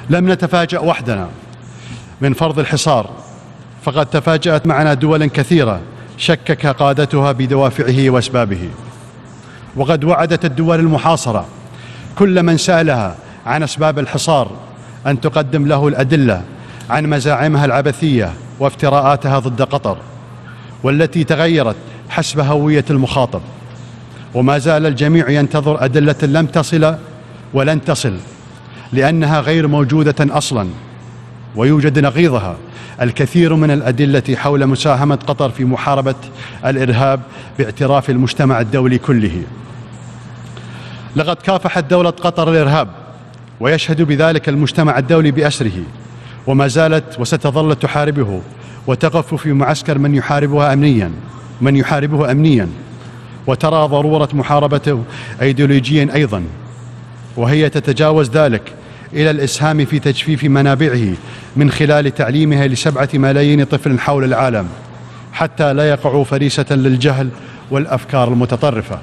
لم نتفاجأ وحدنا من فرض الحصار، فقد تفاجأت معنا دول كثيرة شكك قادتها بدوافعه وأسبابه، وقد وعدت الدول المحاصرة كل من سألها عن أسباب الحصار أن تقدم له الأدلة عن مزاعمها العبثية وافتراءاتها ضد قطر، والتي تغيرت حسب هوية المخاطب. وما زال الجميع ينتظر أدلة لم تصل ولن تصل، لأنها غير موجودة أصلا، ويوجد نقيضها الكثير من الأدلة حول مساهمة قطر في محاربة الإرهاب باعتراف المجتمع الدولي كله. لقد كافحت دولة قطر الإرهاب، ويشهد بذلك المجتمع الدولي بأسره، وما زالت وستظل تحاربه وتقف في معسكر من يحاربه أمنيا، وترى ضرورة محاربته أيديولوجيا أيضا، وهي تتجاوز ذلك إلى الإسهام في تجفيف منابعه من خلال تعليمها ل7 ملايين طفل حول العالم حتى لا يقعوا فريسة للجهل والأفكار المتطرفة.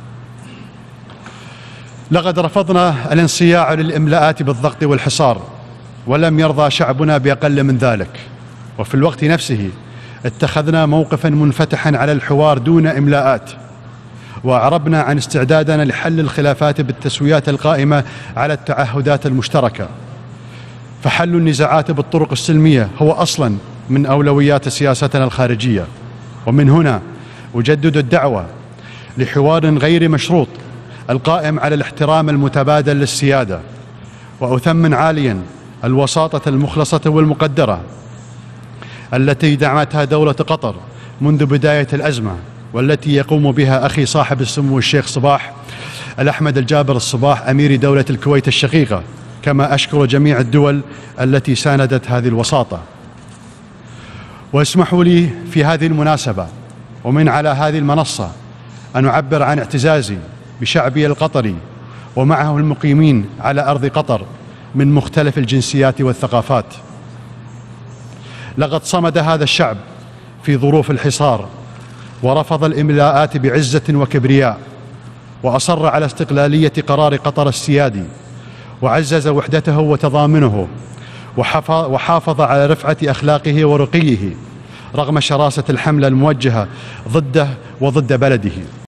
لقد رفضنا الانصياع للإملاءات بالضغط والحصار، ولم يرضى شعبنا بأقل من ذلك، وفي الوقت نفسه اتخذنا موقفا منفتحا على الحوار دون إملاءات، وأعربنا عن استعدادنا لحل الخلافات بالتسويات القائمة على التعهدات المشتركة. فحل النزاعات بالطرق السلمية هو أصلا من أولويات سياستنا الخارجية، ومن هنا أجدد الدعوة لحوار غير مشروط القائم على الاحترام المتبادل للسيادة، وأثمن عاليا الوساطة المخلصة والمقدرة التي دعمتها دولة قطر منذ بداية الأزمة، والتي يقوم بها أخي صاحب السمو الشيخ صباح الأحمد الجابر الصباح أمير دولة الكويت الشقيقة، كما أشكر جميع الدول التي ساندت هذه الوساطة. واسمحوا لي في هذه المناسبة ومن على هذه المنصة أن أعبر عن اعتزازي بشعبي القطري ومعه المقيمين على أرض قطر من مختلف الجنسيات والثقافات. لقد صمد هذا الشعب في ظروف الحصار، ورفض الإملاءات بعزة وكبرياء، وأصر على استقلالية قرار قطر السيادي، وعزز وحدته وتضامنه، وحافظ على رفعة أخلاقه ورقيه رغم شراسة الحملة الموجهة ضده وضد بلده.